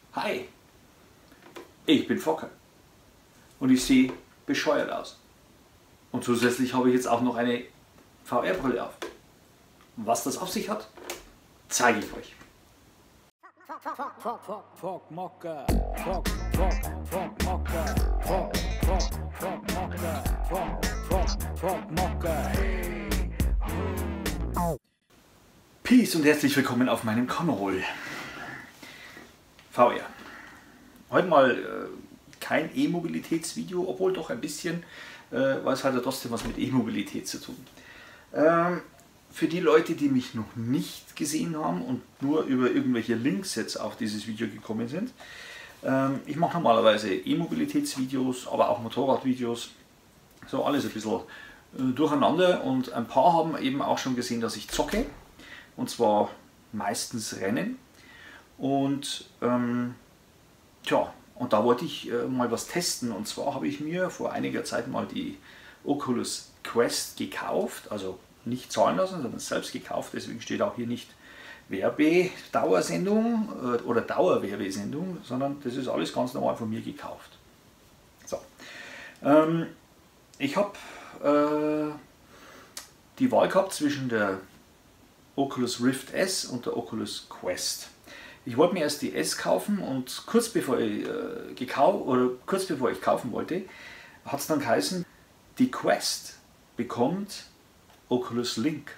Hi, ich bin Fokker und ich sehe bescheuert aus. Und zusätzlich habe ich jetzt auch noch eine VR-Brille auf. Was das auf sich hat, zeige ich euch. Peace und herzlich willkommen auf meinem Kanal. VR. Heute mal kein E-Mobilitätsvideo, obwohl doch ein bisschen, weil es hat ja trotzdem was mit E-Mobilität zu tun. Für die Leute, die mich noch nicht gesehen haben und nur über irgendwelche Links jetzt auf dieses Video gekommen sind, ich mache normalerweise E-Mobilitätsvideos, aber auch Motorradvideos, so alles ein bisschen durcheinander, und ein paar haben eben auch schon gesehen, dass ich zocke, und zwar meistens Rennen. Und tja, und da wollte ich mal was testen, und zwar habe ich mir vor einiger Zeit mal die Oculus Quest gekauft, also nicht zahlen lassen, sondern selbst gekauft, deswegen steht auch hier nicht Werbedauersendung oder Dauerwerbesendung, sondern das ist alles ganz normal von mir gekauft. So. Ich habe die Wahl gehabt zwischen der Oculus Rift S und der Oculus Quest. Ich wollte mir erst die S kaufen, und kurz bevor ich kaufen wollte, hat es dann geheißen, die Quest bekommt Oculus Link.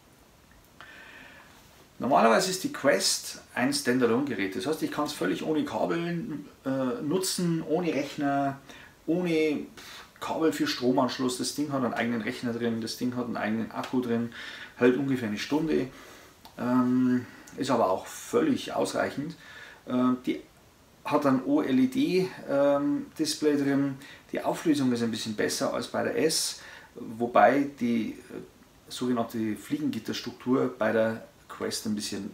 Normalerweise ist die Quest ein Standalone-Gerät, das heißt, ich kann es völlig ohne Kabel nutzen, ohne Rechner, ohne Kabel für Stromanschluss. Das Ding hat einen eigenen Rechner drin, das Ding hat einen eigenen Akku drin, hält ungefähr eine Stunde, ist aber auch völlig ausreichend. Die hat ein OLED-Display drin, die Auflösung ist ein bisschen besser als bei der S, wobei die sogenannte Fliegengitterstruktur bei der Quest ein bisschen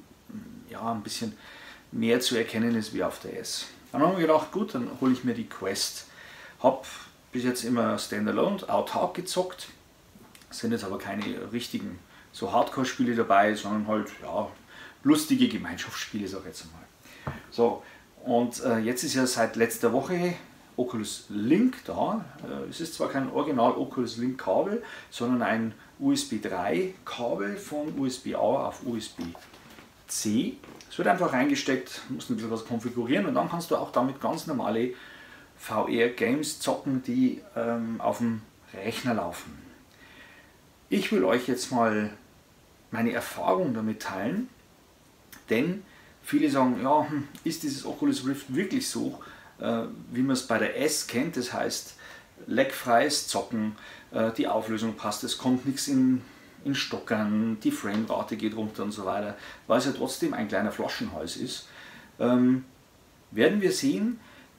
mehr zu erkennen ist wie auf der S. Dann haben wir gedacht, gut, dann hole ich mir die Quest. Habe bis jetzt immer Standalone, autark gezockt, sind jetzt aber keine richtigen so Hardcore-Spiele dabei, sondern halt ja, lustige Gemeinschaftsspiele, sag ich jetzt mal. So, und jetzt ist ja seit letzter Woche Oculus Link da. Es ist zwar kein Original Oculus Link Kabel, sondern ein USB 3 Kabel von USB-A auf USB-C. Es wird einfach reingesteckt, musst ein bisschen was konfigurieren, und dann kannst du auch damit ganz normale VR-Games zocken, die auf dem Rechner laufen. Ich will euch jetzt mal meine Erfahrung damit teilen, denn viele sagen, ja, ist dieses Oculus Rift wirklich so, wie man es bei der S kennt, das heißt leckfreies Zocken, die Auflösung passt, es kommt nichts in Stockern, die Framerate geht runter und so weiter, weil es ja trotzdem ein kleiner Flaschenhals ist. Werden wir sehen,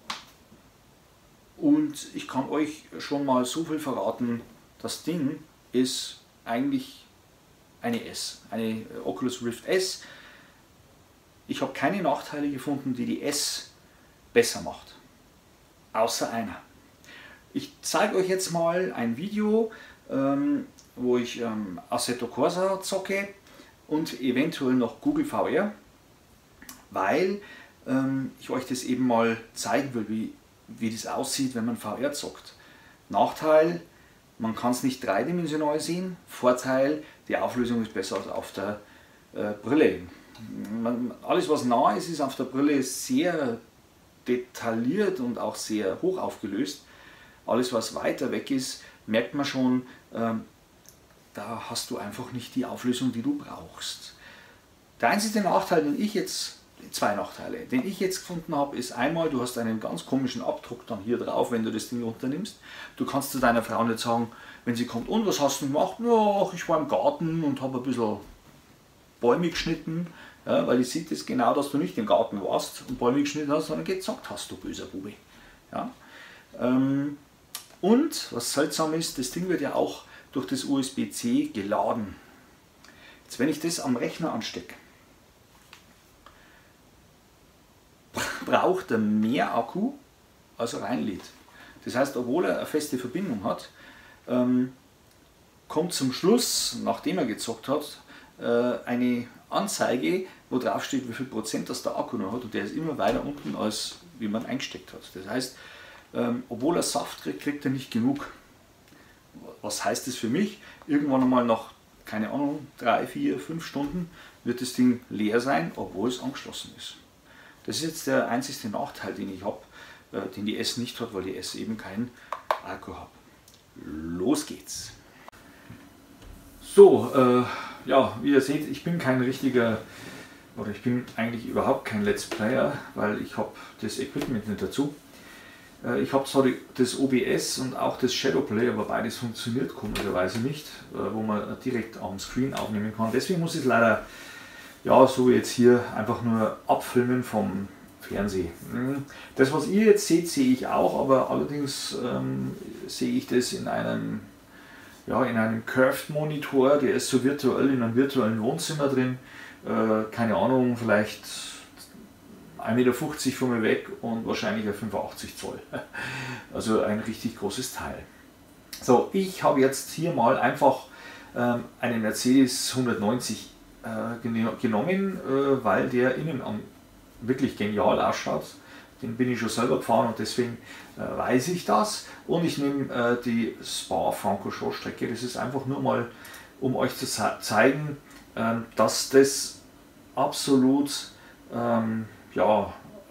und ich kann euch schon mal so viel verraten, das Ding ist eigentlich eine S, eine Oculus Rift S. Ich habe keine Nachteile gefunden, die die S besser macht, außer einer. Ich zeige euch jetzt mal ein Video, wo ich Assetto Corsa zocke und eventuell noch Google VR, weil ich euch das eben mal zeigen will, wie das aussieht, wenn man VR zockt. Nachteil, man kann es nicht dreidimensional sehen. Vorteil, die Auflösung ist besser als auf der Brille. Alles was nah ist, ist auf der Brille sehr detailliert und auch sehr hoch aufgelöst. Alles was weiter weg ist, merkt man schon, da hast du einfach nicht die Auflösung, die du brauchst. Der einzige Nachteil, zwei Nachteile, den ich jetzt gefunden habe, ist einmal, du hast einen ganz komischen Abdruck dann hier drauf, wenn du das Ding runternimmst. Du kannst zu deiner Frau nicht sagen, wenn sie kommt, und was hast du gemacht? Ja, ich war im Garten und habe ein bisschen Bäume geschnitten, ja, weil ich sehe das genau, dass du nicht im Garten warst und Bäume geschnitten hast, sondern gezockt hast, du böser Bube. Ja. Und was seltsam ist, das Ding wird ja auch durch das USB-C geladen. Jetzt, wenn ich das am Rechner anstecke, braucht er mehr Akku, als er reinlädt. Das heißt, obwohl er eine feste Verbindung hat, kommt zum Schluss, nachdem er gezockt hat, eine Anzeige, wo drauf steht, wie viel Prozent das der Akku noch hat, und der ist immer weiter unten, als wie man eingesteckt hat. Das heißt, obwohl er Saft kriegt, kriegt er nicht genug. Was heißt das für mich? Irgendwann einmal nach, keine Ahnung, 3, 4, 5 Stunden wird das Ding leer sein, obwohl es angeschlossen ist. Das ist jetzt der einzige Nachteil, den ich habe, den die S nicht hat, weil die S eben keinen Akku hat. Los geht's! So, ja, wie ihr seht, ich bin kein richtiger, oder ich bin eigentlich überhaupt kein Let's Player, weil ich habe das Equipment nicht dazu. Ich habe zwar das OBS und auch das Shadowplay, aber beides funktioniert komischerweise nicht, wo man direkt am Screen aufnehmen kann. Deswegen muss ich es leider, ja, so jetzt hier einfach nur abfilmen vom Fernsehen. Das, was ihr jetzt seht, sehe ich auch, aber allerdings sehe ich das in einem, ja, in einem Curved Monitor, der ist so virtuell in einem virtuellen Wohnzimmer drin, keine Ahnung, vielleicht 1,50 Meter von mir weg und wahrscheinlich ein 85 Zoll. Also ein richtig großes Teil. So, ich habe jetzt hier mal einfach einen Mercedes 190 genommen, weil der innen wirklich genial ausschaut. Den bin ich schon selber gefahren und deswegen weiß ich das. Und ich nehme die Spa-Francorchamps-Strecke. Das ist einfach nur mal, um euch zu zeigen, dass das absolut ja,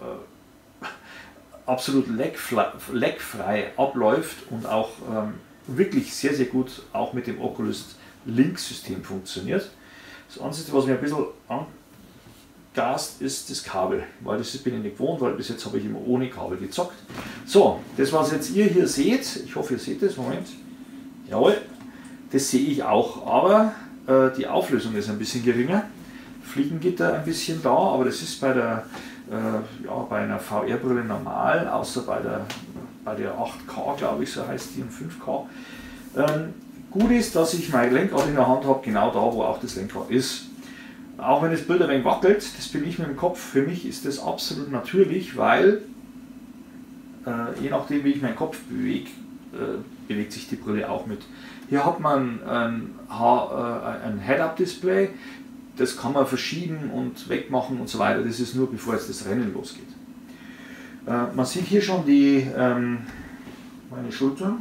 absolut leckfrei abläuft und auch wirklich sehr, sehr gut auch mit dem Oculus Link System funktioniert. Das Einzige, was mir ein bisschen angast, ist das Kabel, weil das bin ich nicht gewohnt, weil bis jetzt habe ich immer ohne Kabel gezockt. So, das, was jetzt ihr hier seht, ich hoffe, ihr seht das, Moment, jawohl, das sehe ich auch, aber die Auflösung ist ein bisschen geringer. Fliegengitter ein bisschen da, aber das ist bei der ja, bei einer VR-Brille normal, außer bei der 8K, glaube ich, so heißt die, und 5K. Gut ist, dass ich mein Lenkrad in der Hand habe, genau da, wo auch das Lenkrad ist. Auch wenn das Bild ein wenig wackelt, das bin ich mit dem Kopf, für mich ist das absolut natürlich, weil je nachdem, wie ich meinen Kopf bewege, bewegt sich die Brille auch mit. Hier hat man ein Head-Up-Display. Das kann man verschieben und wegmachen und so weiter. Das ist nur, bevor jetzt das Rennen losgeht. Man sieht hier schon die, meine Schulter.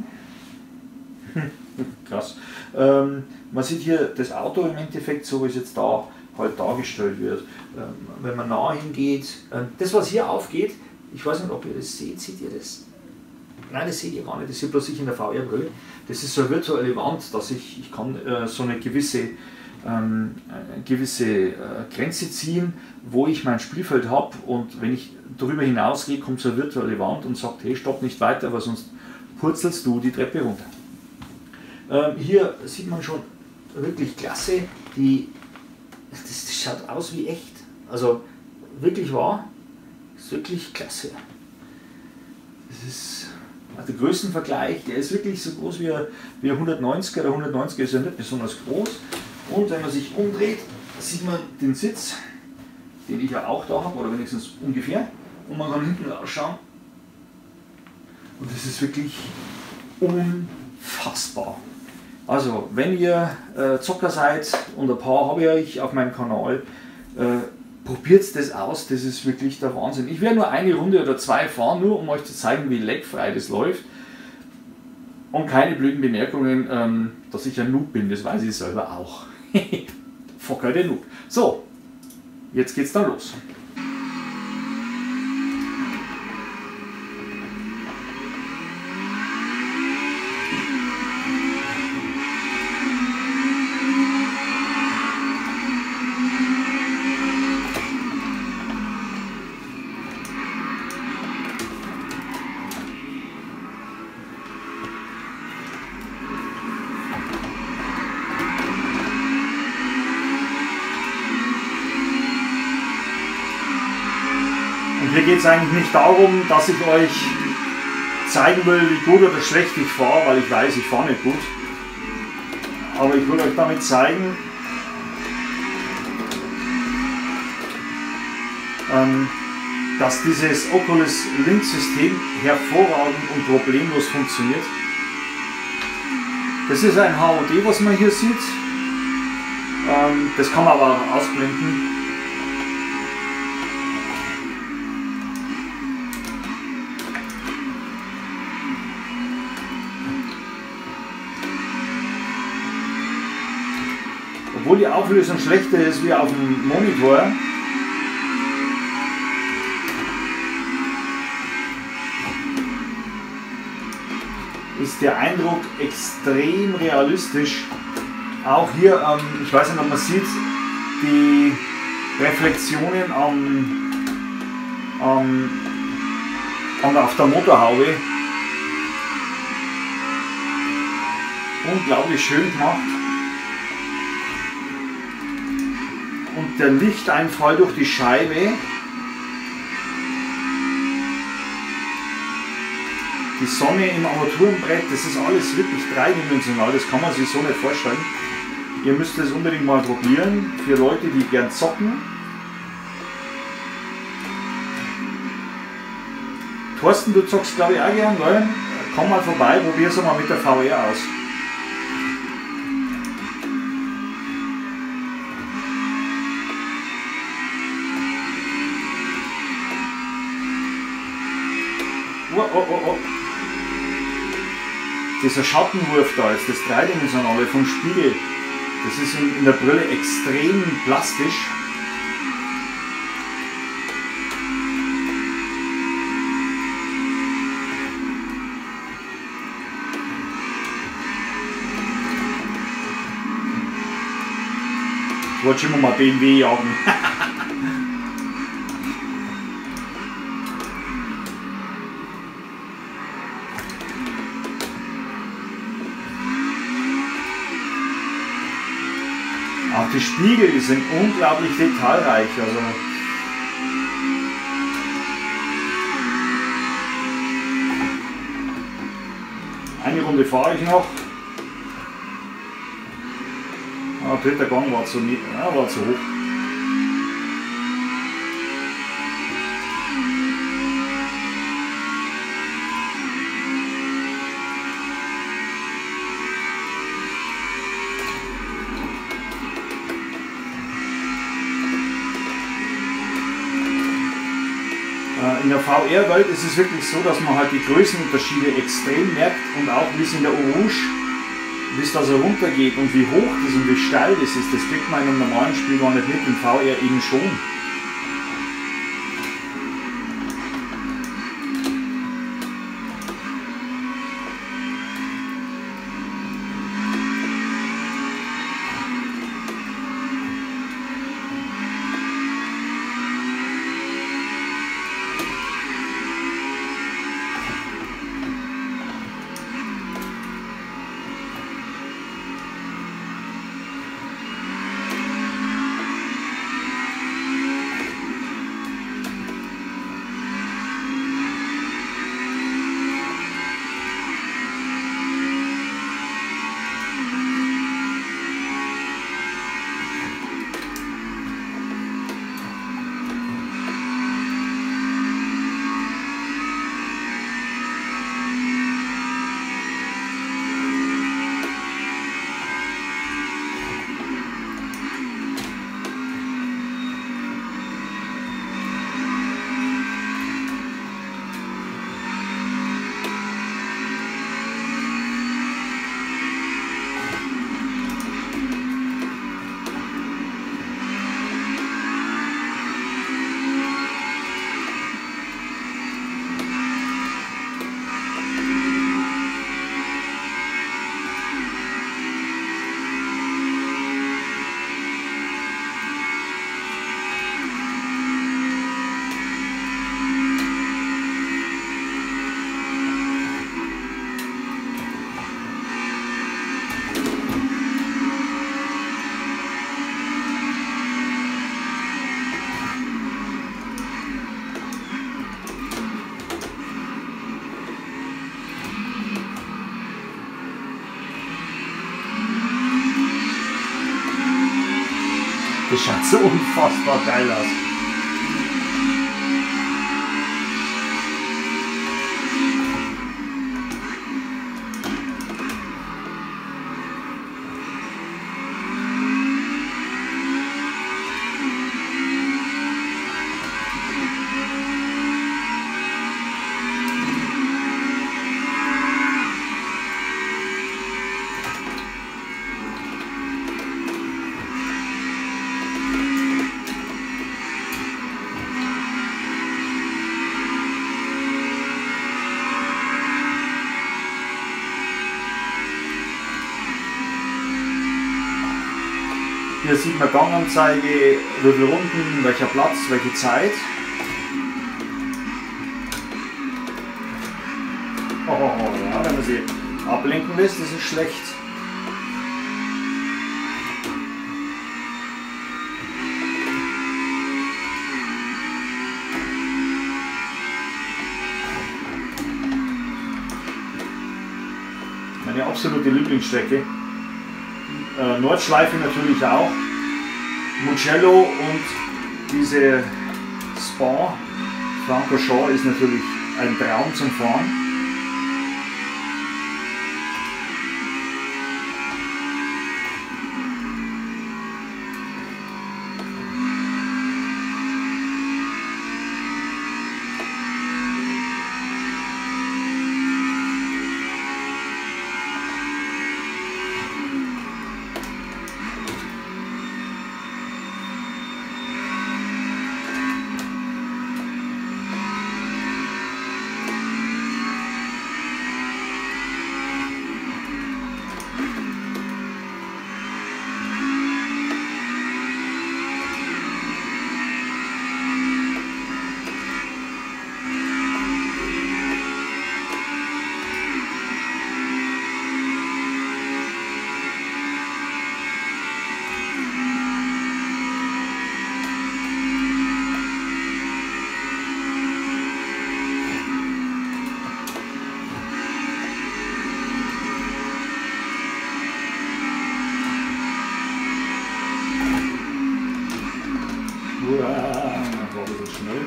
Krass. Man sieht hier das Auto im Endeffekt, so wie es jetzt da halt dargestellt wird. Wenn man nah hingeht, das, was hier aufgeht, ich weiß nicht, ob ihr das seht. Seht ihr das? Nein, das seht ihr gar nicht. Das seht bloß ich in der VR-Brille. Das ist so eine virtuelle Wand, dass ich kann so eine gewisse Grenze ziehen, wo ich mein Spielfeld habe, und wenn ich darüber hinausgehe, kommt so eine virtuelle Wand und sagt, hey, stopp nicht weiter, weil sonst purzelst du die Treppe runter. Hier sieht man schon wirklich klasse, das schaut aus wie echt, also wirklich wahr, ist wirklich klasse. Das ist der Größenvergleich, der ist wirklich so groß wie ein 190er, der 190er ist ja nicht besonders groß. Und wenn man sich umdreht, sieht man den Sitz, den ich ja auch da habe, oder wenigstens ungefähr. Und man kann hinten rausschauen. Und das ist wirklich unfassbar. Also, wenn ihr Zocker seid, und ein paar habe ich auf meinem Kanal, probiert das aus, das ist wirklich der Wahnsinn. Ich werde nur eine Runde oder zwei fahren, nur um euch zu zeigen, wie leckfrei das läuft. Und keine blöden Bemerkungen, dass ich ein Noob bin, das weiß ich selber auch. Fucker der Noob. So, jetzt geht's dann los. Hier geht es eigentlich nicht darum, dass ich euch zeigen will, wie gut oder schlecht ich fahre, weil ich weiß, ich fahre nicht gut. Aber ich will euch damit zeigen, dass dieses Oculus Link System hervorragend und problemlos funktioniert. Das ist ein HUD, was man hier sieht. Das kann man aber auch ausblenden. Obwohl die Auflösung schlechter ist wie auf dem Monitor, ist der Eindruck extrem realistisch. Auch hier, ich weiß nicht, ob man sieht, die Reflexionen auf der Motorhaube. Unglaublich schön gemacht. Und der Lichteinfall durch die Scheibe. Die Sonne im Armaturenbrett, das ist alles wirklich dreidimensional, das kann man sich so nicht vorstellen. Ihr müsst es unbedingt mal probieren, für Leute, die gern zocken. Thorsten, du zockst glaube ich auch gern, gell? Komm mal vorbei, probier es mal mit der VR aus. Oh. Dieser Schattenwurf da ist das Dreidimensionale vom Spiegel. Das ist in der Brille extrem plastisch. Ich wollte schon mal BMW jagen. Auch die Spiegel sind unglaublich detailreich. Also eine Runde fahre ich noch. Dritter Gang war zu hoch. In der VR-Welt ist es wirklich so, dass man halt die Größenunterschiede extrem merkt und auch wie es in der Orange, wie es da so runtergeht und wie hoch das und wie steil das ist, das kriegt man in einem normalen Spiel gar nicht mit, im VR eben schon. Das schaut so unfassbar geil aus. Hier sieht man Ganganzeige, wie viele Runden, welcher Platz, welche Zeit. Ja, wenn man sie ablenken lässt, das ist schlecht. Meine absolute Lieblingsstrecke. Nordschleife natürlich auch. Mugello und diese Spa Francorchamps ist natürlich ein Traum zum Fahren. War ein bisschen schnell.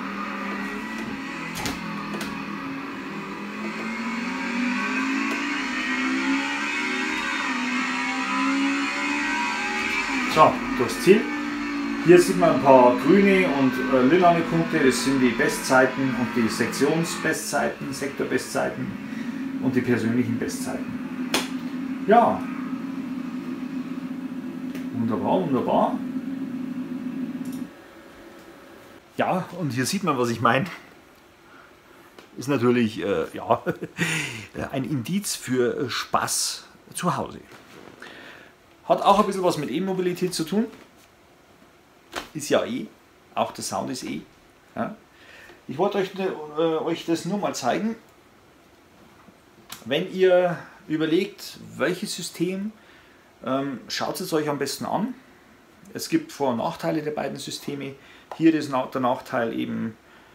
So, durchs Ziel. Hier sieht man ein paar grüne und lilane Punkte, das sind die Bestzeiten und die Sektionsbestzeiten, Sektorbestzeiten und die persönlichen Bestzeiten. Ja, wunderbar, wunderbar. Ja, und hier sieht man, was ich meine. Ist natürlich ja, ein Indiz für Spaß zu Hause. Hat auch ein bisschen was mit E-Mobilität zu tun. Ist ja eh, auch der Sound ist eh. Ja. Ich wollte euch das nur mal zeigen. Wenn ihr überlegt, welches System, schaut es euch am besten an. Es gibt Vor- und Nachteile der beiden Systeme. Hier ist der Nachteil eben,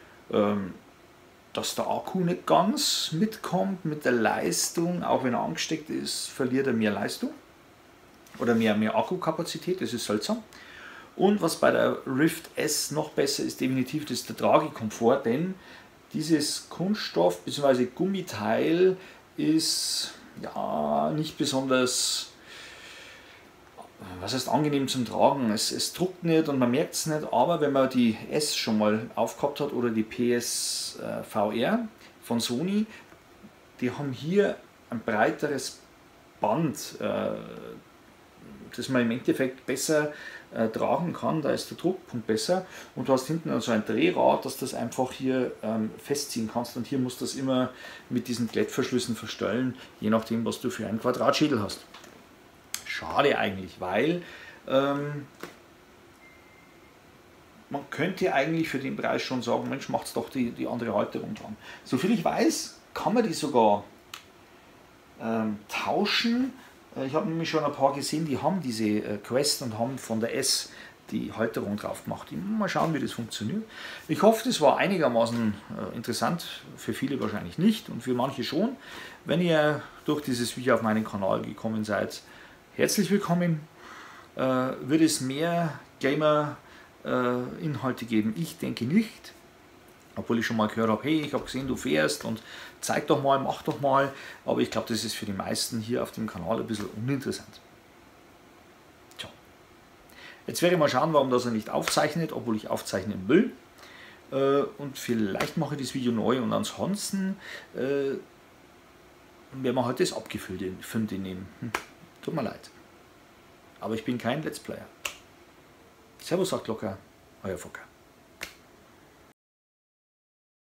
dass der Akku nicht ganz mitkommt mit der Leistung. Auch wenn er angesteckt ist, verliert er mehr Leistung oder mehr Akkukapazität. Das ist seltsam. Und was bei der Rift S noch besser ist, definitiv, das ist der Tragekomfort, denn dieses Kunststoff bzw. Gummiteil ist ja nicht besonders, was heißt angenehm zum Tragen. Es druckt nicht und man merkt es nicht, aber wenn man die S schon mal aufgehabt hat oder die PSVR von Sony, die haben hier ein breiteres Band, das man im Endeffekt besser tragen kann, da ist der Druckpunkt besser und du hast hinten also ein Drehrad, dass du das einfach hier festziehen kannst und hier musst du das immer mit diesen Klettverschlüssen verstellen, je nachdem was du für einen Quadratschädel hast. Schade eigentlich, weil man könnte eigentlich für den Preis schon sagen, Mensch, macht's doch die andere Halterung dran. Soviel ich weiß, kann man die sogar tauschen. Ich habe nämlich schon ein paar gesehen, die haben diese Quest und haben von der S die Halterung drauf gemacht. Mal schauen, wie das funktioniert. Ich hoffe, das war einigermaßen interessant, für viele wahrscheinlich nicht und für manche schon. Wenn ihr durch dieses Video auf meinen Kanal gekommen seid, herzlich willkommen. Wird es mehr Gamer-Inhalte geben? Ich denke nicht. Obwohl ich schon mal gehört habe, hey, ich habe gesehen, du fährst und zeig doch mal, mach doch mal. Aber ich glaube, das ist für die meisten hier auf dem Kanal ein bisschen uninteressant. Tja. Jetzt werde ich mal schauen, warum das er nicht aufzeichnet, obwohl ich aufzeichnen will. Und vielleicht mache ich das Video neu und ansonsten werden wir halt das abgefüllte nehmen. Tut mir leid. Aber ich bin kein Let's Player. Servus, sagt locker, euer Fokker.